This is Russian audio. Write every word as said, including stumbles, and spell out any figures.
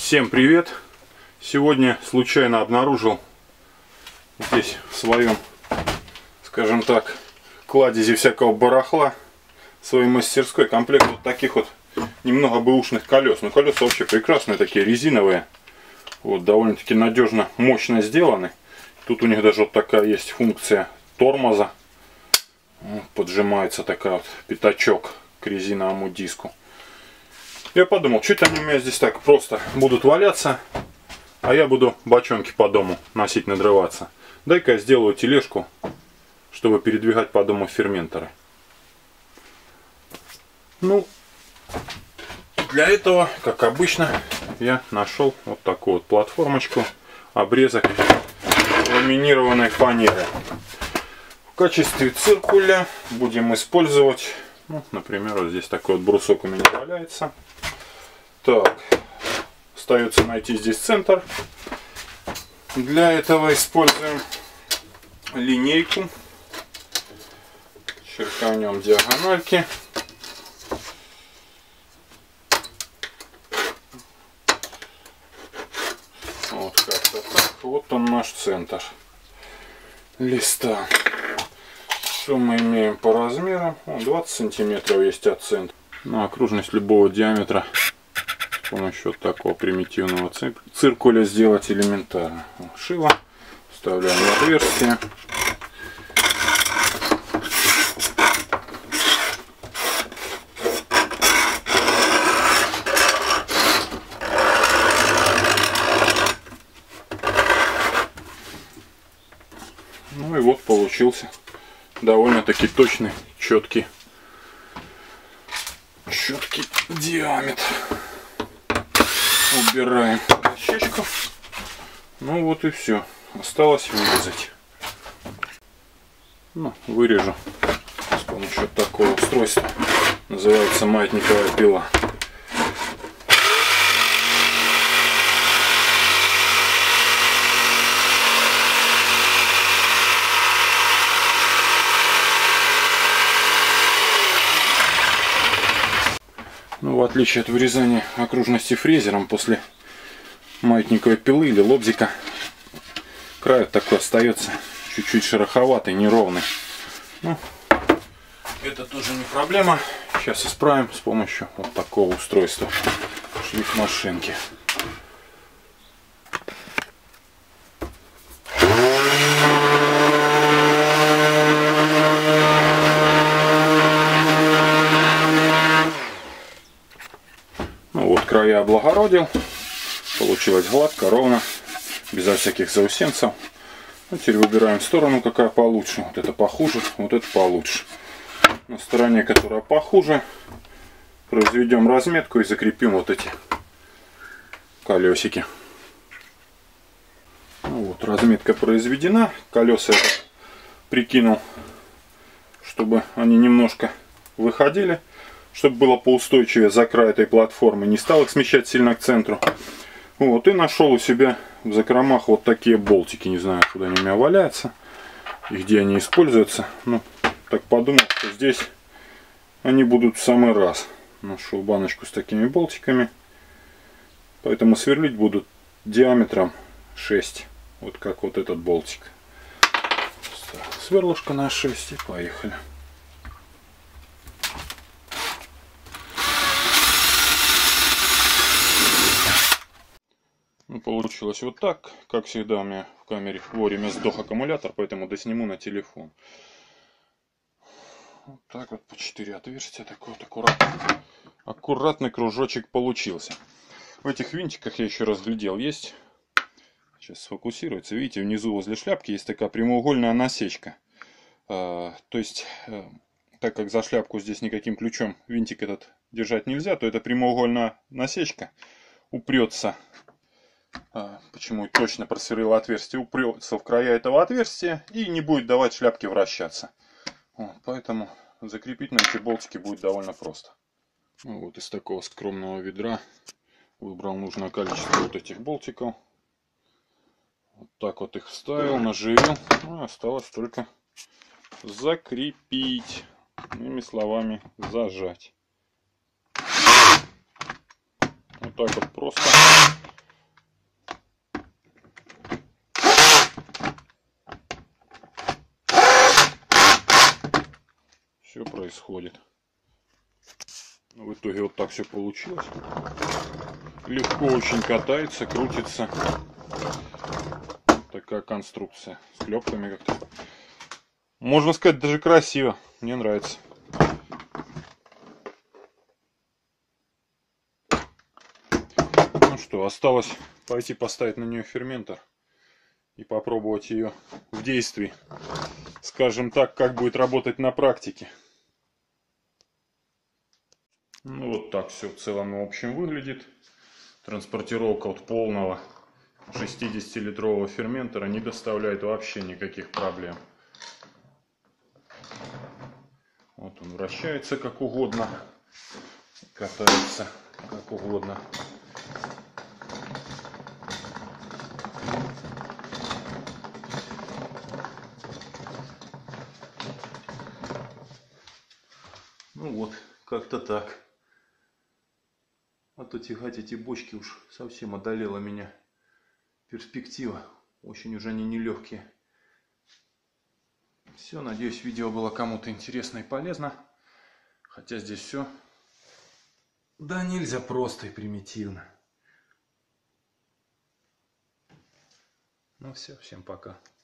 Всем привет! Сегодня случайно обнаружил здесь в своем, скажем так, кладезе всякого барахла в своей мастерской комплект вот таких вот немного бэушных колес. Ну, колеса вообще прекрасные, такие резиновые. Вот, довольно-таки надежно, мощно сделаны. Тут у них даже вот такая есть функция тормоза. Вот, поджимается такая вот пятачок к резиновому диску. Я подумал, что-то они у меня здесь так просто будут валяться, а я буду бочонки по дому носить, надрываться. Дай-ка я сделаю тележку, чтобы передвигать по дому ферменторы. Ну, для этого, как обычно, я нашел вот такую вот платформочку, обрезок ламинированной фанеры. В качестве циркуля будем использовать, ну, например, вот здесь такой вот брусок у меня валяется. Так, остается найти здесь центр. Для этого используем линейку, черканем диагональки. Вот как-то так. Вот он наш центр листа. Что мы имеем по размерам? двадцать сантиметров есть от центра. Ну, окружность любого диаметра с помощью вот такого примитивного циркуля сделать элементарно. Шило. Вставляем в отверстие. Ну и вот получился довольно-таки точный, четкий, четкий диаметр. Убираем дощечку. Ну вот и все. Осталось вырезать. Ну, вырежу с помощью такого устройства. Называется маятниковая пила. Ну, в отличие от вырезания окружности фрезером после маятниковой пилы или лобзика, край такой остается чуть-чуть шероховатый, неровный. Ну, это тоже не проблема. Сейчас исправим с помощью вот такого устройства шлифмашинки. Края облагородил, получилось гладко, ровно, безо всяких заусенцев. Ну, теперь выбираем сторону, какая получше. Вот это похуже, вот это получше. На стороне, которая похуже, произведем разметку и закрепим вот эти колесики. Ну, вот, разметка произведена. Колеса я прикинул, чтобы они немножко выходили, чтобы было поустойчивее за край этой платформы, не стал их смещать сильно к центру. Вот, и нашел у себя в закромах вот такие болтики, не знаю, куда они у меня валяются и где они используются. Ну, так подумал, что здесь они будут в самый раз. Нашел баночку с такими болтиками, поэтому сверлить будут диаметром шесть, вот как вот этот болтик. Сверлышко на шесть и поехали. Ну, получилось вот так. Как всегда, у меня в камере вовремя сдох аккумулятор, поэтому досниму на телефон. Вот так вот по четыре отверстия. Такой вот аккуратный, аккуратный кружочек получился. В этих винтиках я еще раз глядел. Есть, сейчас сфокусируется. Видите, внизу возле шляпки есть такая прямоугольная насечка. А, то есть, а, так как за шляпку здесь никаким ключом винтик этот держать нельзя, то эта прямоугольная насечка упрется. Почему точно просверлил отверстие, упрется в края этого отверстия и не будет давать шляпке вращаться. Вот, поэтому закрепить на эти болтики будет довольно просто. Ну, вот из такого скромного ведра выбрал нужное количество вот этих болтиков. Вот так вот их вставил, наживил. Ну, осталось только закрепить. Иными словами, зажать. Вот так вот просто все происходит. Но в итоге вот так все получилось. Легко очень катается, крутится. Такая конструкция. С клепками как-то. Можно сказать, даже красиво. Мне нравится. Ну что, осталось пойти поставить на нее ферментор и попробовать ее в действии. Скажем так, как будет работать на практике. Ну вот так все в целом и общем выглядит. Транспортировка от полного шестидесятилитрового ферментора не доставляет вообще никаких проблем. Вот он вращается как угодно, катается как угодно. Ну вот, как-то так. А то тягать эти бочки уж совсем одолела меня перспектива. Очень уже они нелегкие. Все, надеюсь, видео было кому-то интересно и полезно. Хотя здесь все да нельзя просто и примитивно. Ну все, всем пока.